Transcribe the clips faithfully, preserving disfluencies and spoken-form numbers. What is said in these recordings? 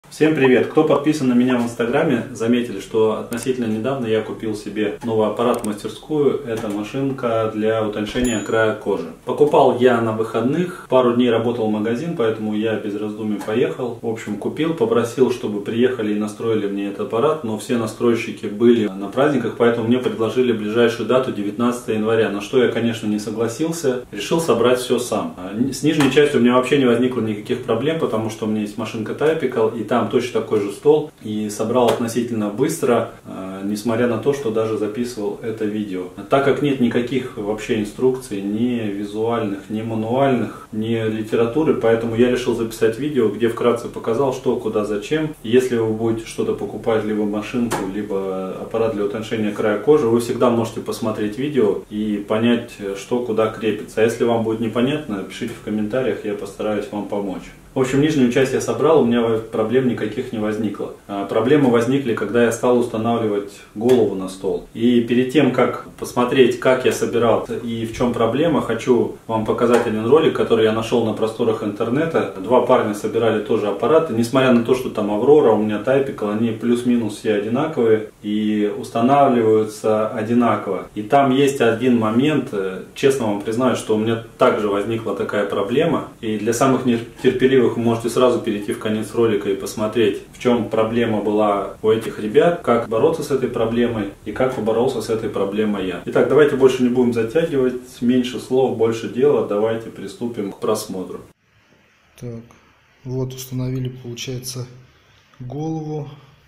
Всем привет! Кто подписан на меня в инстаграме, заметили, что относительно недавно я купил себе новый аппарат в мастерскую. Это машинка для утончения края кожи. Покупал я на выходных, пару дней работал магазин, поэтому я без раздумий поехал. В общем, купил, попросил, чтобы приехали и настроили мне этот аппарат, но все настройщики были на праздниках, поэтому мне предложили ближайшую дату девятнадцатое января, на что я, конечно, не согласился. Решил собрать все сам. С нижней частью у меня вообще не возникло никаких проблем, потому что у меня есть машинка Typical, и там точно такой же стол, и собрал относительно быстро, э, несмотря на то, что даже записывал это видео. Так как нет никаких вообще инструкций, ни визуальных, ни мануальных, ни литературы, поэтому я решил записать видео, где вкратце показал, что, куда, зачем. Если вы будете что-то покупать, либо машинку, либо аппарат для утончения края кожи, вы всегда можете посмотреть видео и понять, что куда крепится. А если вам будет непонятно, пишите в комментариях, я постараюсь вам помочь. В общем, нижнюю часть я собрал, у меня проблем никаких не возникло. А проблемы возникли, когда я стал устанавливать голову на стол. И перед тем, как посмотреть, как я собирал и в чем проблема, хочу вам показать один ролик, который я нашел на просторах интернета. Два парня собирали тоже аппараты. Несмотря на то, что там Аврора, у меня Typical, они плюс-минус все одинаковые и устанавливаются одинаково. И там есть один момент, честно вам признаюсь, что у меня также возникла такая проблема. И для самых нетерпеливых вы можете сразу перейти в конец ролика и посмотреть, в чем проблема была у этих ребят, как бороться с этой проблемой и как поборолся с этой проблемой я. Итак, давайте больше не будем затягивать, меньше слов, больше дела, давайте приступим к просмотру. Так, вот установили, получается, голову.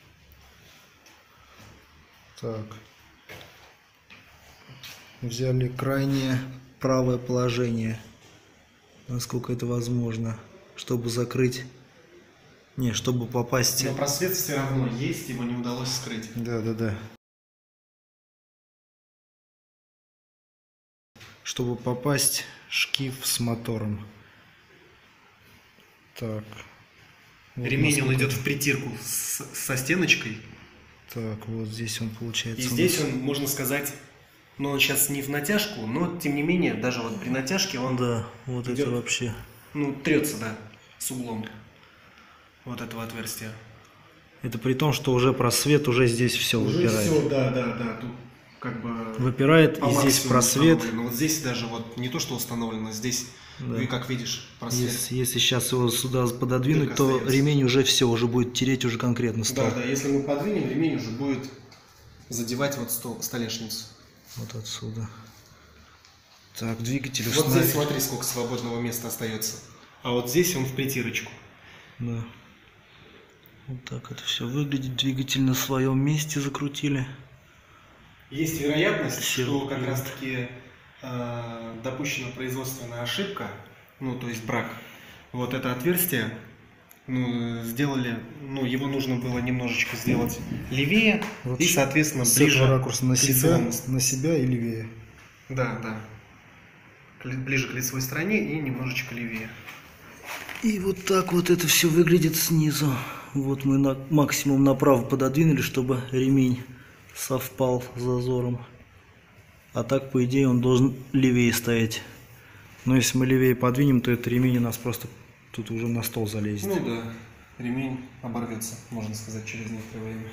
Так, взяли крайнее правое положение, насколько это возможно, чтобы закрыть, не, чтобы попасть. Но просвет все равно есть, его не удалось скрыть. Да, да, да. Чтобы попасть шкив с мотором. Так. Вот ремень насколько... он идет в притирку с, со стеночкой. Так, вот здесь он получается. И здесь он, можно сказать, но он сейчас не в натяжку, но тем не менее, даже вот при натяжке он. Да, вот идет, это вообще. Ну, трется, да, с углом вот этого отверстия. Это при том, что уже просвет, уже здесь все уже выпирает. Все, да, да, да, тут как бы выпирает, и здесь просвет. Но вот здесь даже вот не то, что установлено, здесь, да. Вы как видишь, просвет. Если, если сейчас его сюда пододвинуть, Дырка то остается. Ремень уже все, уже будет тереть уже конкретно стол. Да, да, если мы подвинем, ремень уже будет задевать вот стол, столешницу. Вот отсюда. Так, двигатель Вот установить. здесь смотри, сколько свободного места остается. А вот здесь он в притирочку. Да. Вот так это все выглядит. Двигатель на своем месте закрутили. Есть вероятность, все что выглядит. как раз таки э, допущена производственная ошибка, ну то есть брак. Вот это отверстие, ну, сделали, ну его нужно было немножечко сделать левее вот и, соответственно, ближе ракурса на себя, лицевому. на себя и левее. Да, да. Ближе к лицевой стороне и немножечко левее. И вот так вот это все выглядит снизу. Вот мы на максимум направо пододвинули, чтобы ремень совпал с зазором. А так, по идее, он должен левее стоять. Но если мы левее подвинем, то этот ремень у нас просто тут уже на стол залезет. Ну да, ремень оборвется, можно сказать, через некоторое время.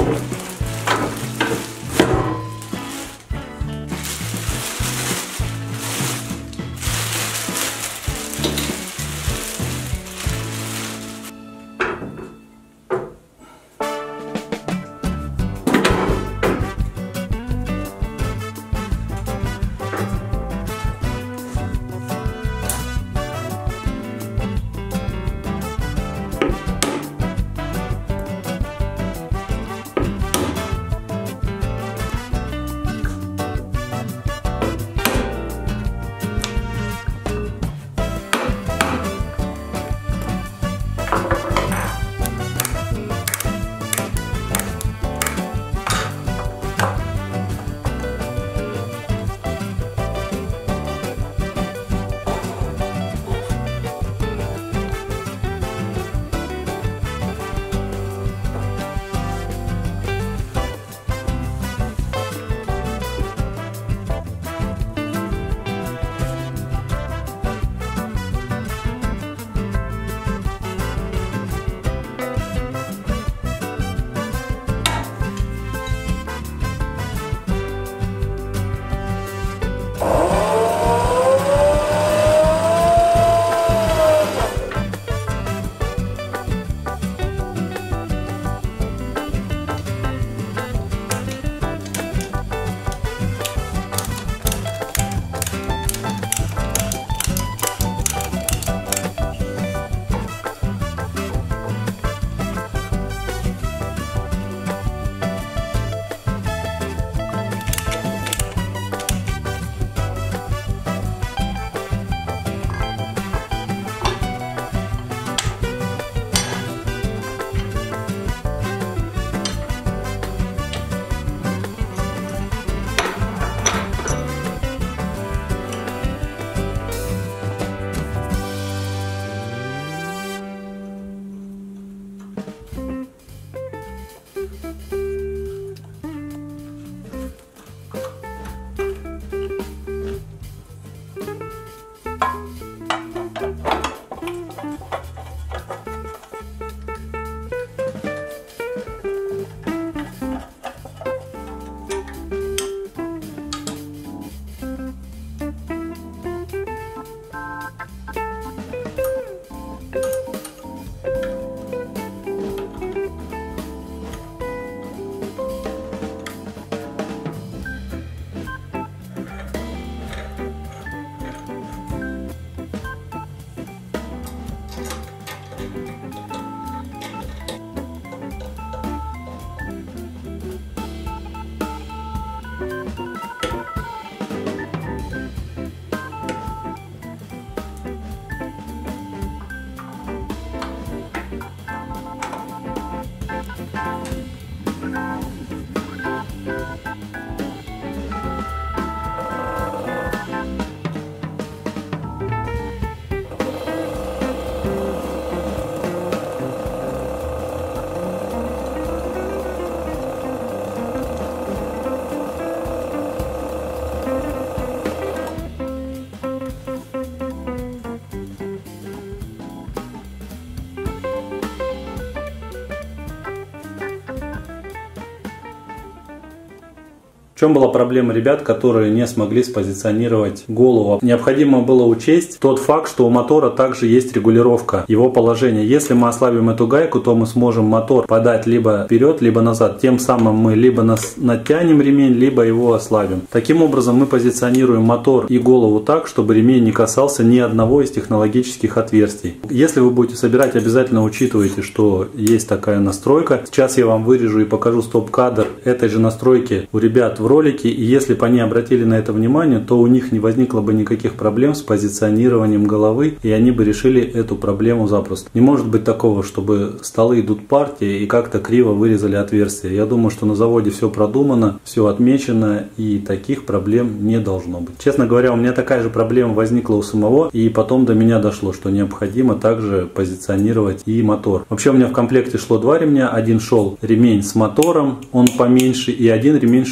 В чем была проблема ребят, которые не смогли спозиционировать голову? Необходимо было учесть тот факт, что у мотора также есть регулировка его положения. Если мы ослабим эту гайку, то мы сможем мотор подать либо вперед, либо назад. Тем самым мы либо нас натянем ремень, либо его ослабим. Таким образом мы позиционируем мотор и голову так, чтобы ремень не касался ни одного из технологических отверстий. Если вы будете собирать, обязательно учитывайте, что есть такая настройка. Сейчас я вам вырежу и покажу стоп-кадр этой же настройки у ребят в ролике, и если бы они обратили на это внимание, то у них не возникло бы никаких проблем с позиционированием головы, и они бы решили эту проблему запросто. Не может быть такого, чтобы столы идут партии и как-то криво вырезали отверстия. Я думаю, что на заводе все продумано, все отмечено, и таких проблем не должно быть. Честно говоря, у меня такая же проблема возникла у самого, и потом до меня дошло, что необходимо также позиционировать и мотор. Вообще у меня в комплекте шло два ремня, один шел ремень с мотором, он поменьше, и один ремень шел с головой.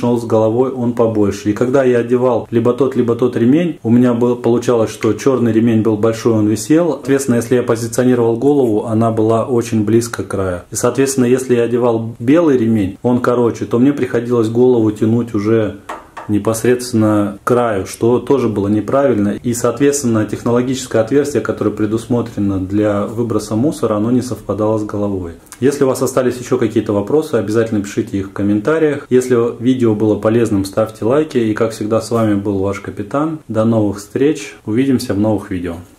головой он побольше. И когда я одевал либо тот, либо тот ремень, у меня было, получалось, что черный ремень был большой, он висел. Соответственно, если я позиционировал голову, она была очень близко к краю. И, соответственно, если я одевал белый ремень, он короче, то мне приходилось голову тянуть уже непосредственно к краю, что тоже было неправильно. И, соответственно, технологическое отверстие, которое предусмотрено для выброса мусора, оно не совпадало с головой. Если у вас остались еще какие-то вопросы, обязательно пишите их в комментариях. Если видео было полезным, ставьте лайки. И, как всегда, с вами был ваш капитан. До новых встреч. Увидимся в новых видео.